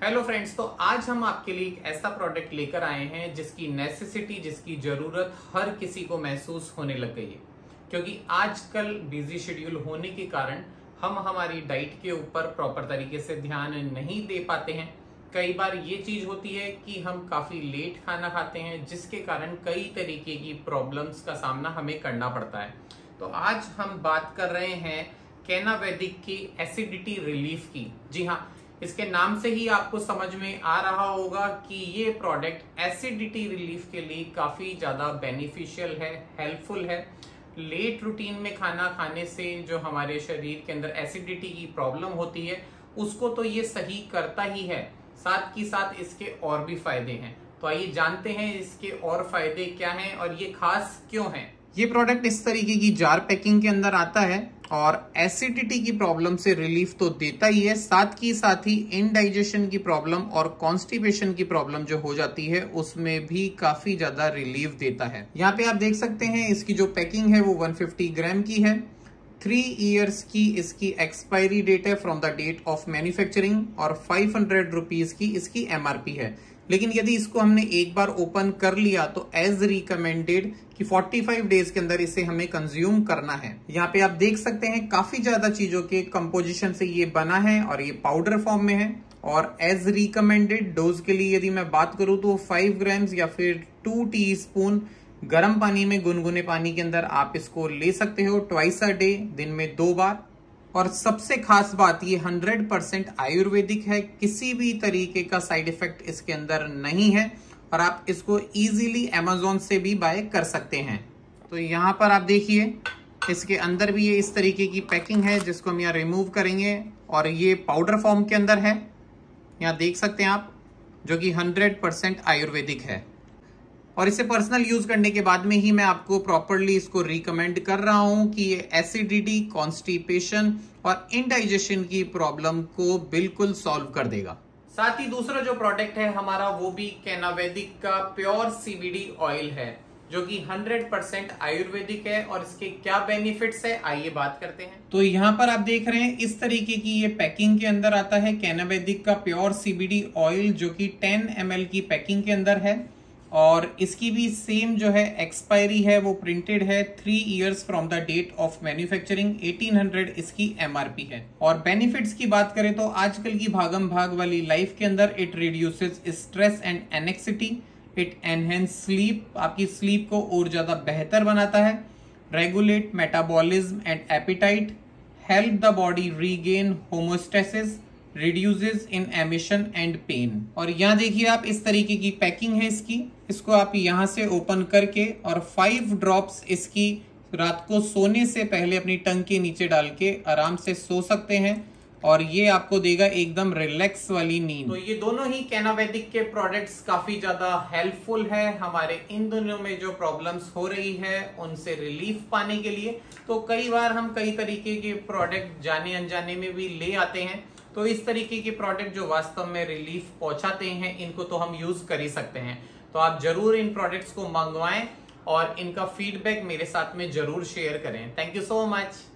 Hello friends, तो आज हम आपके लिए एक ऐसा प्रोडक्ट लेकर आए हैं जिसकी नेसेसिटी, जिसकी जरूरत हर किसी को महसूस होने लग गई है। क्योंकि आजकल बिजी शेड्यूल होने के कारण हम हमारी डाइट के ऊपर प्रॉपर तरीके से ध्यान नहीं दे पाते हैं। कई बार ये चीज होती है कि हम काफी लेट खाना खाते हैं, जिसके कारण कई तरीके की प्रॉब्लम्स का सामना हमें करना पड़ता है। तो आज हम बात कर रहे हैं कैनावैदिक की एसिडिटी रिलीफ की। जी हाँ, इसके नाम से ही आपको समझ में आ रहा होगा कि ये प्रोडक्ट एसिडिटी रिलीफ के लिए काफी ज्यादा बेनिफिशियल है, हेल्पफुल है। लेट रूटीन में खाना खाने से जो हमारे शरीर के अंदर एसिडिटी की प्रॉब्लम होती है उसको तो ये सही करता ही है, साथ ही साथ इसके और भी फायदे हैं। तो आइए जानते हैं इसके और फायदे क्या हैं और ये खास क्यों हैं। ये प्रोडक्ट इस तरीके की जार पैकिंग के अंदर आता है और एसिडिटी की प्रॉब्लम से रिलीफ तो देता ही है, साथ ही इनडाइजेशन की प्रॉब्लम और कॉन्स्टिपेशन की प्रॉब्लम जो हो जाती है उसमें भी काफी ज्यादा रिलीफ देता है। यहाँ पे आप देख सकते हैं इसकी जो पैकिंग है वो 150 ग्राम की है। 3 इयर्स की इसकी एक्सपायरी डेट है from the date of manufacturing और 500 रुपीज की इसकी MRP है। लेकिन यदि इसको हमने एक बार ओपन कर लिया तो एज रिकमेंडेड कि 45 डेज के अंदर इसे हमें कंज्यूम करना है। यहाँ पे आप देख सकते हैं काफी ज्यादा चीजों के कंपोजिशन से ये बना है और ये पाउडर फॉर्म में है। और एज रिकमेंडेड डोज के लिए यदि मैं बात करूं तो 5 ग्राम्स या फिर 2 टीस्पून गर्म पानी में, गुनगुने पानी के अंदर आप इसको ले सकते हो ट्वाइस अ डे, दिन में 2 बार। और सबसे खास बात ये 100% आयुर्वेदिक है, किसी भी तरीके का साइड इफेक्ट इसके अंदर नहीं है और आप इसको इजीली Amazon से भी बाय कर सकते हैं। तो यहाँ पर आप देखिए इसके अंदर भी ये इस तरीके की पैकिंग है जिसको हम यहाँ रिमूव करेंगे और ये पाउडर फॉर्म के अंदर है, यहाँ देख सकते हैं आप, जो कि 100% आयुर्वेदिक है। और इसे पर्सनल यूज करने के बाद में ही मैं आपको प्रॉपरली इसको रिकमेंड कर रहा हूं कि ये एसिडिटी, कॉन्स्टिपेशन और इनडाइजेशन की प्रॉब्लम को बिल्कुल सॉल्व कर देगा। साथ ही दूसरा जो प्रोडक्ट है हमारा वो भी कैनावैदिक का प्योर CBD ऑयल है, जो कि 100% आयुर्वेदिक है। और इसके क्या बेनिफिट्स है आइए बात करते हैं। तो यहाँ पर आप देख रहे हैं इस तरीके की ये पैकिंग के अंदर आता है कैनावैदिक का प्योर CBD ऑयल, जो कि 10 ml की पैकिंग के अंदर है। और इसकी भी सेम जो है एक्सपायरी है वो प्रिंटेड है 3 years from the date of manufacturing, 1800 इसकी MRP है। और बेनिफिट्स की बात करें तो आजकल की भागम भाग वाली लाइफ के अंदर it reduces stress and anxiety, it enhance sleep, आपकी स्लीप को और ज्यादा बेहतर बनाता है, regulate metabolism and appetite, help the body regain homeostasis, reduces in emission and pain. और यहाँ देखिए आप इस तरीके की पैकिंग है इसको आप यहाँ से ओपन करके और 5 ड्रॉप्स इसकी रात को सोने से पहले अपनी टंग के नीचे डाल के आराम से सो सकते हैं और ये आपको देगा एकदम रिलैक्स वाली नींद। तो ये दोनों ही कैनावैदिक के प्रोडक्ट्स काफी ज्यादा हेल्पफुल है हमारे इन दोनों में जो प्रॉब्लम्स हो रही है उनसे रिलीफ पाने के लिए। तो कई बार हम कई तरीके के प्रोडक्ट जाने अनजाने में भी ले आते हैं, तो इस तरीके के प्रोडक्ट जो वास्तव में रिलीफ पहुंचाते हैं इनको तो हम यूज कर ही सकते हैं। तो आप जरूर इन प्रोडक्ट्स को मंगवाएं और इनका फीडबैक मेरे साथ में जरूर शेयर करें। Thank you so much.